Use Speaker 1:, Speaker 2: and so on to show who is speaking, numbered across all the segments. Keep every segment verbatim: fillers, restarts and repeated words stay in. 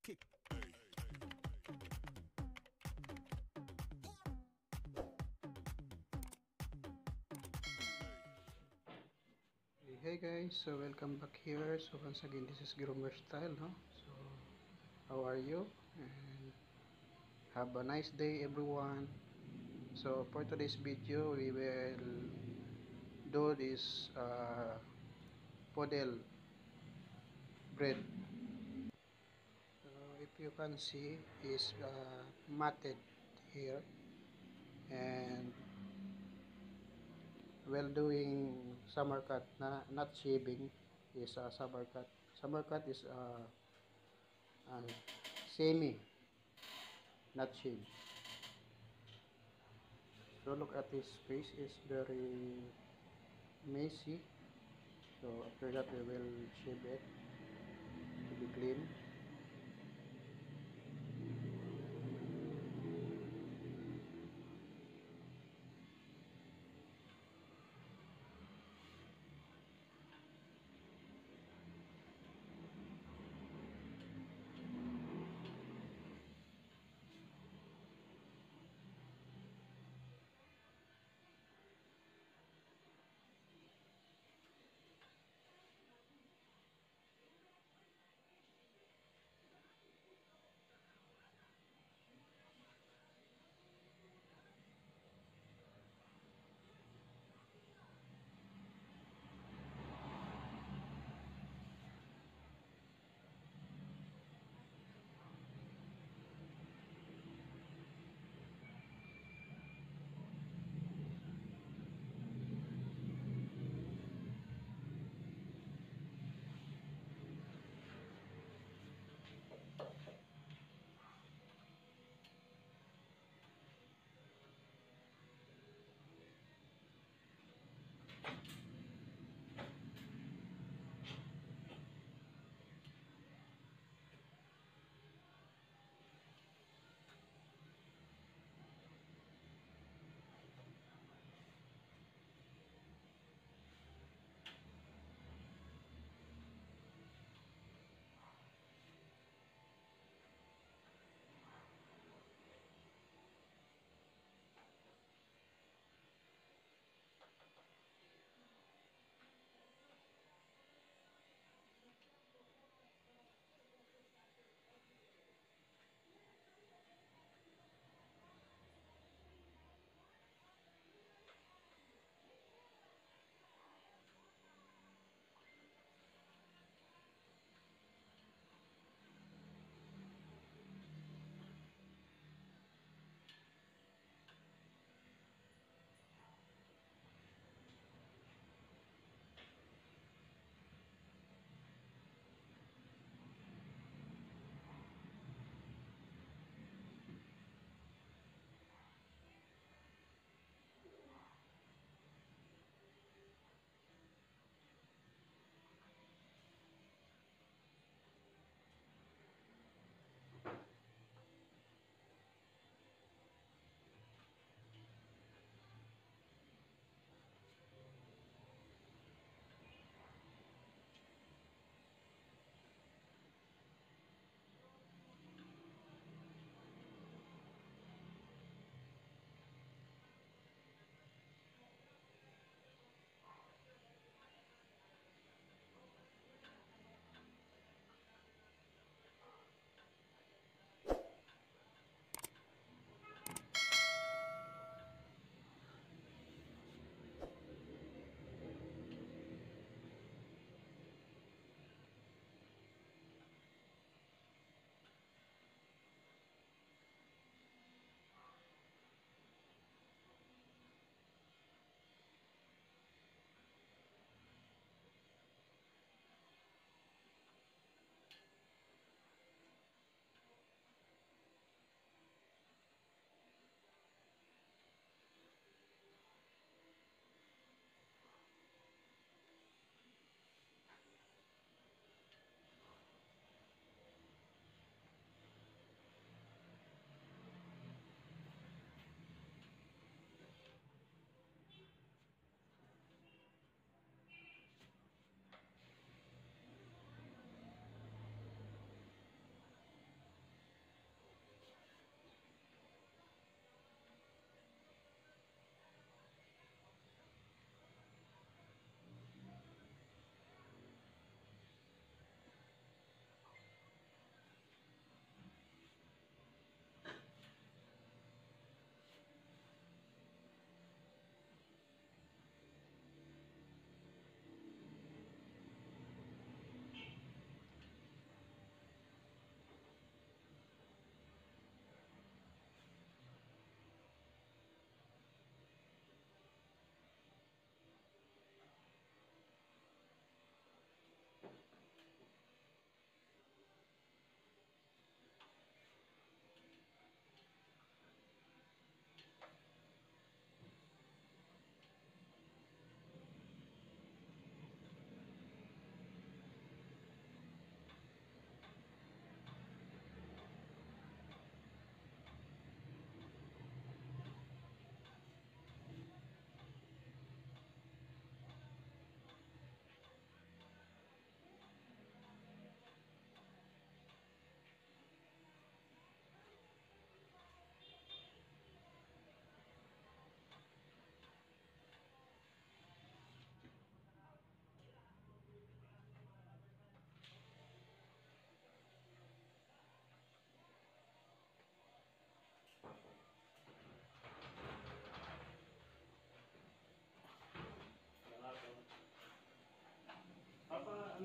Speaker 1: kick.
Speaker 2: Hey guys, so welcome back here. So once again, this is Groomer Style, no? So how are you? And have a nice day, everyone. So for today's video, we will do this uh, podel bread. So if you can see, is uh, matted here, and while doing summer cut, na, not shaving, is a summer cut. Summer cut is uh, uh, semi, not shave. So look at his face is very messy. So after that we will shave it to be clean.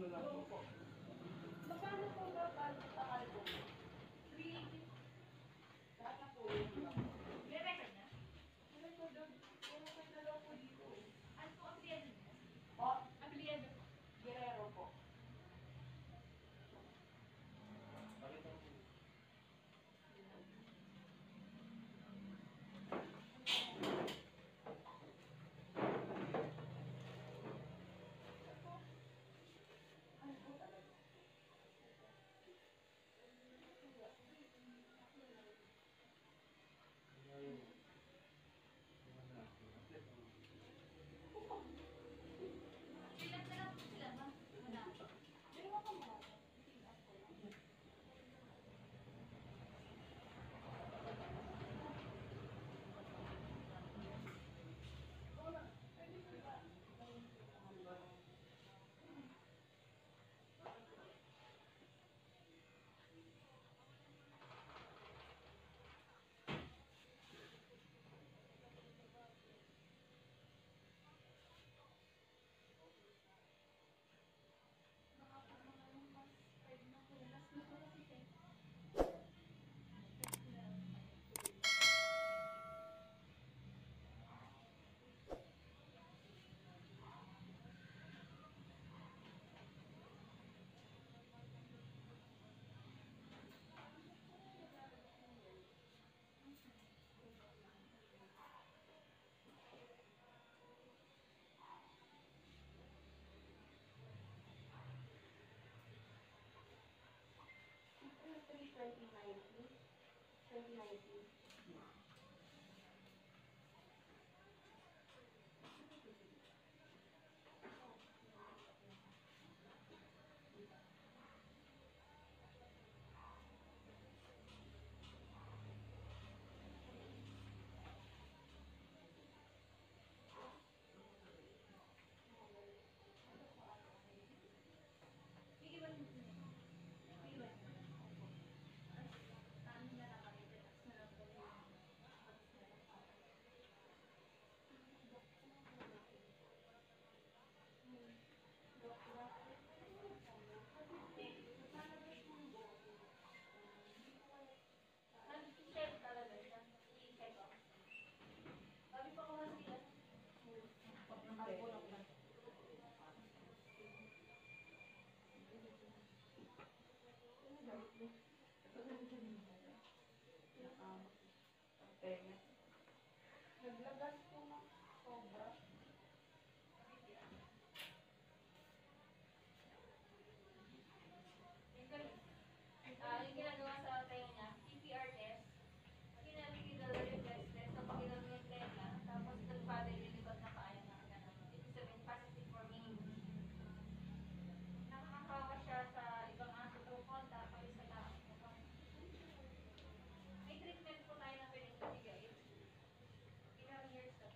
Speaker 1: Magkano po ba pagtakal po? three eighty. Lahat na po yun. May record na? May record na. May record na daw po dito. Ano po ang apelyido niya? Po? Apelyido. Guerrero po. Ilan na lang po sila ba? Wala. Dalawa pa mo. twenty nineteen. twenty nineteen. Iiwan mo sila. Iiwan. Ano na lang kami. Sarap ko yun. Nag-share talaga siya. I-check ko. Sabi pa ko kasi yan. Nakabulok na. Naglagas po ng sobra. Ah, yung ginagawa sa tayo niya, P P R test, kinabigidal yung test test, tapos ginagawa yung tenga, tapos nagpada yung likod na kaya na ganun. Ibig sabihin, positive for me. Nakakawa siya sa ibang aso tungkol, tapos sa lahat. May treatment po tayo na pwedeng ibigay. Ilang years na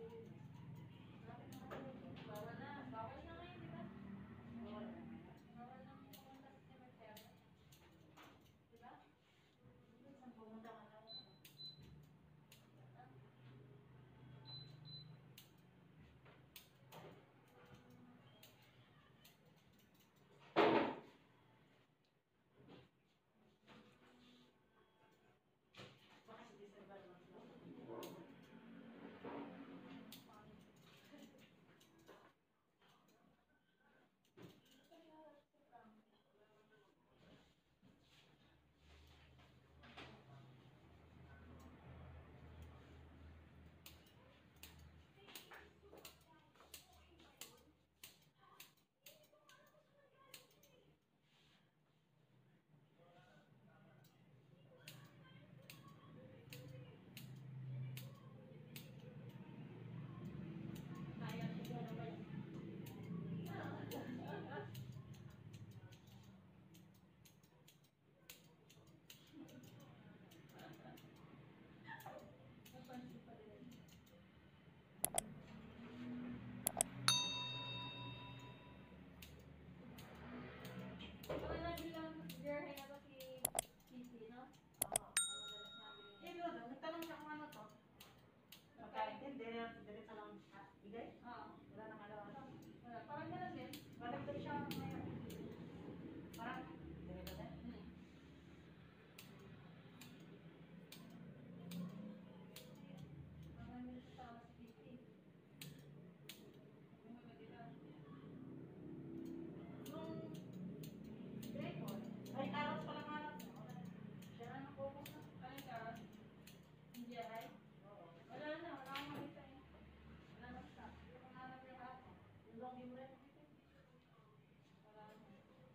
Speaker 1: Bawal na. Bawal na ngayon, di ba? Bawal na. Bawal na pumunta sa cemetery. Di ba? Saan pumunta ka na? Baka sa December lang sila. Kaya siya na ba yun? Napansin pa rin. Parang nabilang birthday na to si Sisi, no? Oo. Ang madalas namin.
Speaker 3: Eh, Lodo, nagtanong siya kung ano to. Magkaintindi, diretso lang ah, bigay.
Speaker 1: Oo.
Speaker 3: Wala nang alawan.
Speaker 1: Wala. Parang gano'n din.
Speaker 3: Balik doon siya ngayon. Parang, diretso din.
Speaker 1: Hmm. Parang may kasama si Sisi. Yung mga dila.
Speaker 3: Nung Gregor, ay karos pa lang hanap niya. Wala. Siya na nag-focus na.
Speaker 1: Ano yung karon? Hindi ay?
Speaker 3: Oo.
Speaker 1: Wala na. Wala akong makita eh. Wala na siya. Yung mga hanap niya kahapon.
Speaker 3: Yung long yung red.
Speaker 1: Wala na.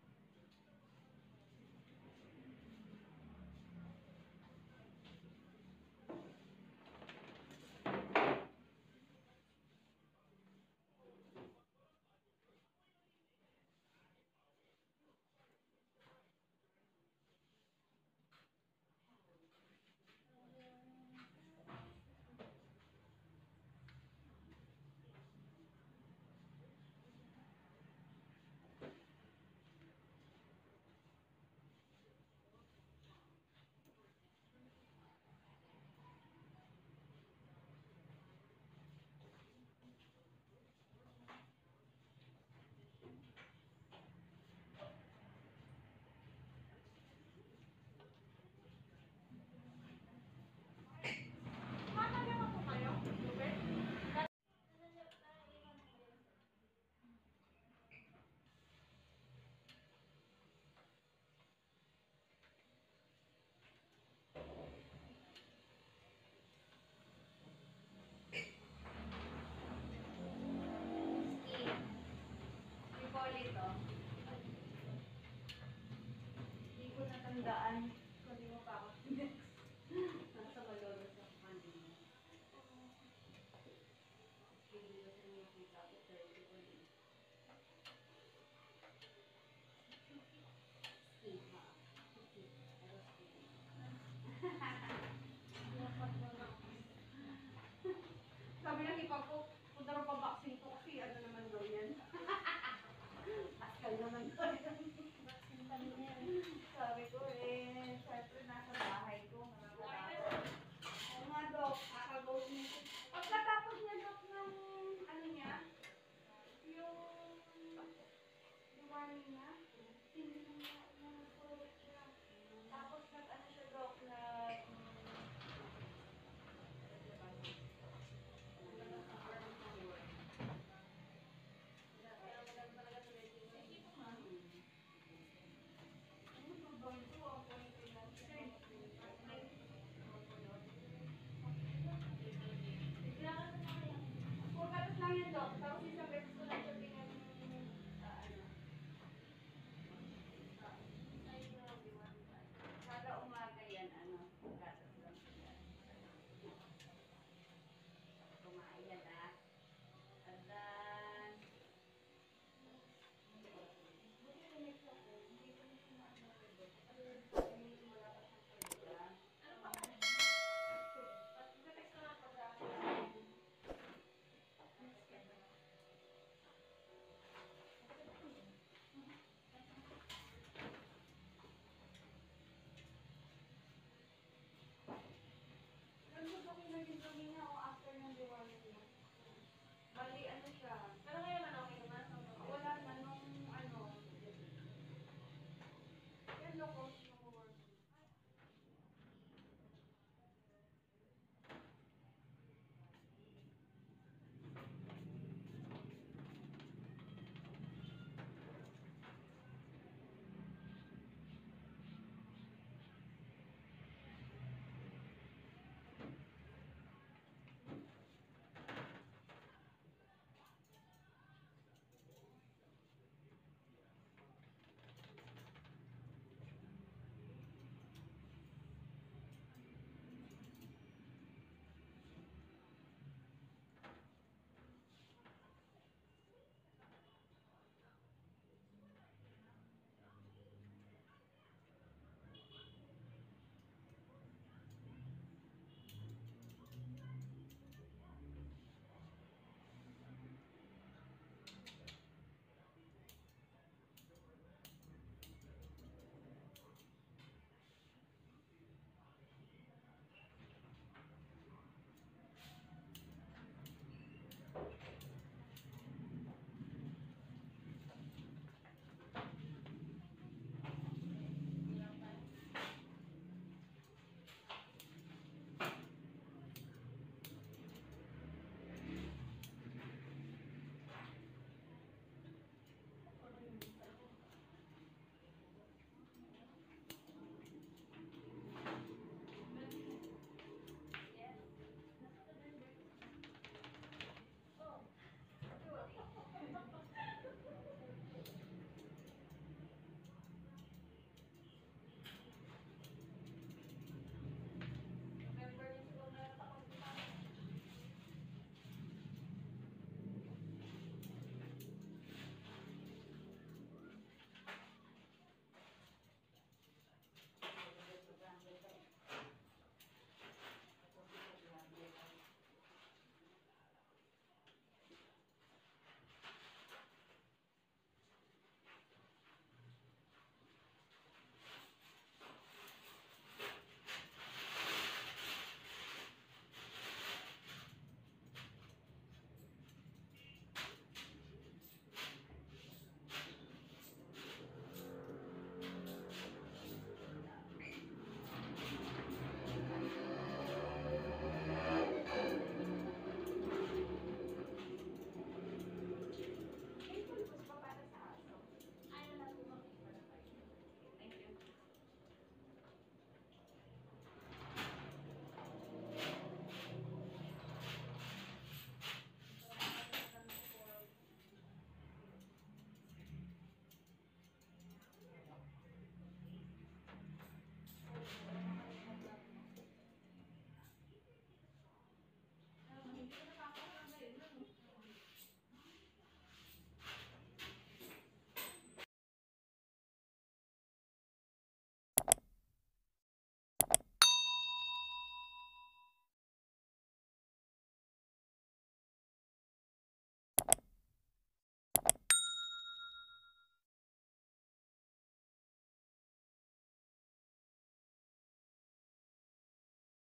Speaker 3: Managawa mo kayo? Ruben?
Speaker 1: Steve. We call it, oh. Hindi ko natandaan.